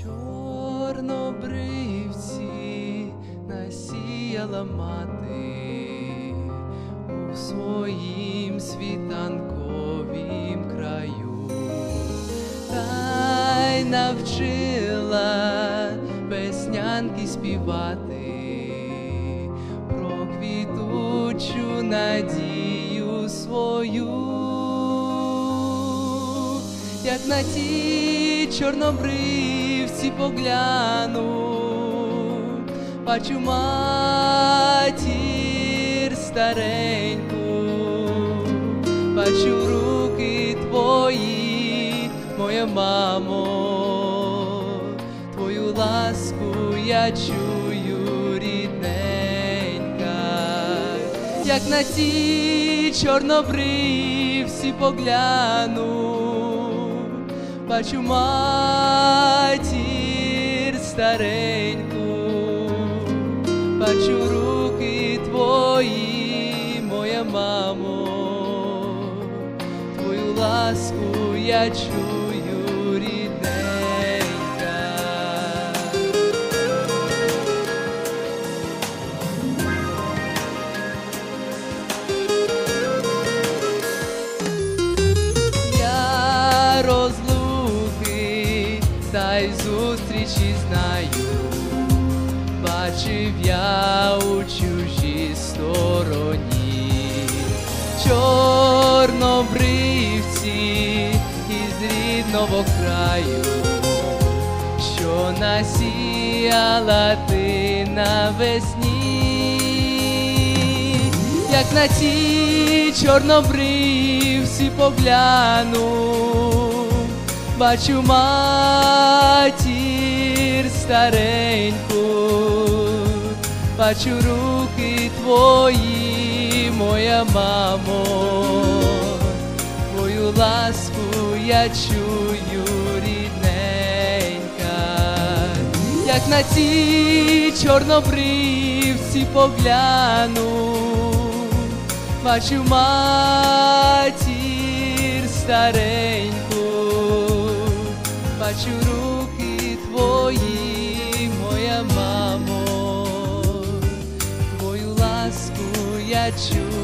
Чорнобривці насіяла мати у своїм світанковім краю, та й навчила песнянки співати про квітучу надію свою. Як на ті чорнобривці погляну, бачу матір стареньку, бачу руки твої, моя мамо, твою ласку я чую, рідненька. Як на ті чорнобривці погляну, бачу матір стареньку, бачу руки твої, моя мамо, твою ласку я чую, рідненька. Я та й зустрічі знаю, бачив я у чужій стороні чорнобривці із рідного краю, що насіяла ти навесні. Як на ті чорнобривці погляну, бачу матір стареньку, бачу руки твої, моя мамо, твою ласку я чую, рідненька. Як на ті чорнобривці погляну, бачу матір стареньку, бачу руки твої, моя мамо, твою ласку я чую.